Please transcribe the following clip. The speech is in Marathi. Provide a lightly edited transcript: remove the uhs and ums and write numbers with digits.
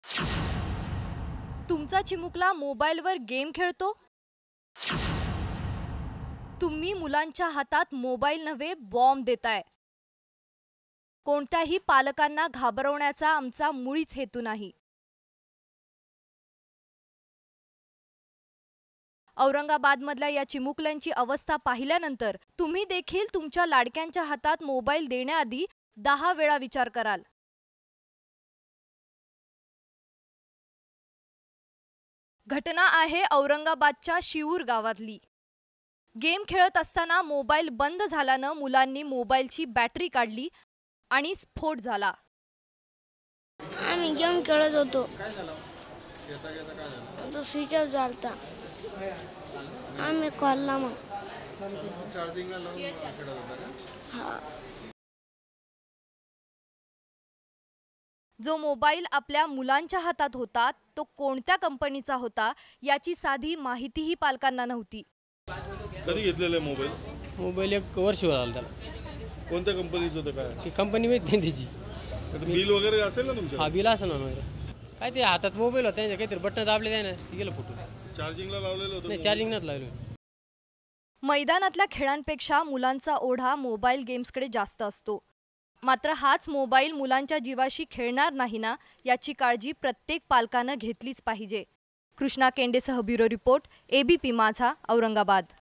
तुमचा चिमुकला मोबाईलवर गेम खेळतो? तुम्ही मुलांच्या हातात मोबाईल नव्हे बॉम्ब देताय. कोणत्याही पालकांना घाबरवण्याचा आमचा मुळीच हेतू नाही. औरंगाबादमधल्या या चिमुकल्यांची अवस्था पाहिल्यानंतर तुम्ही देखील तुमच्या लाडक्यांच्या हातात मोबाईल देण्याआधी 10 वेळा विचार कराल. घटना आहे औरंगाबादच्या शिऊर गावातली. गेम खेळत असताना मोबाईल बंद झाल्यानं मुलांनी मोबाईलची बॅटरी काढली आणि स्फोट झाला. आम्ही गेम खेळत होतो. तो स्विच ऑफ झालता. आम्ही कॉलला मग चार्जिंगला लावून खेळत होता का? जो मोबाईल आपल्या मुलांच्या हातात होता तो कोणत्या कंपनीचा होता याची साधी माहितीही पालकांना नव्हती. कधी घेतलेला मोबाईल? मोबाईल 1 वर्ष झालं त्याला. कोणत्या कंपनीचं होतं काय? ती कंपनी माहिती नाही त्याची. बिल वगैरे असेल ना तुमचं? हा बिल असं ना. काय ते हातात मोबाईल होता त्यांच्या काहीतरी बटन दाबले जाय ना ती गेलं फुटून. चार्जिंगला लावलेलं होतं? नाही चार्जिंग नाही लावलं. मैदानातल्या खेळांपेक्षा मुलांचा ओढा मोबाईल गेम्सकडे जास्त असतो. मात्र हाच मोबाईल मुलांच्या जीवाशी खेळणार नाही ना याची काळजी प्रत्येक पालकानं घेतलीच पाहिजे. कृष्णा केंडेसह bureau report, ABP Majha, Aurangabad.